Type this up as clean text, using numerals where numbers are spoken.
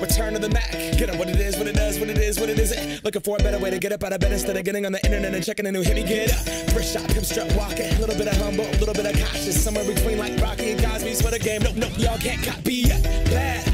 Return to the Mac. Get up what it is, what it does, what it is, what it isn't. Looking for a better way to get up out of bed instead of getting on the internet and checking a new hit. Me get up. First shot, pimp strut walking. A little bit of humble, a little bit of cautious. Somewhere between like Rocky and Cosby's for the game. Nope, nope, y'all can't copy yet. Bad.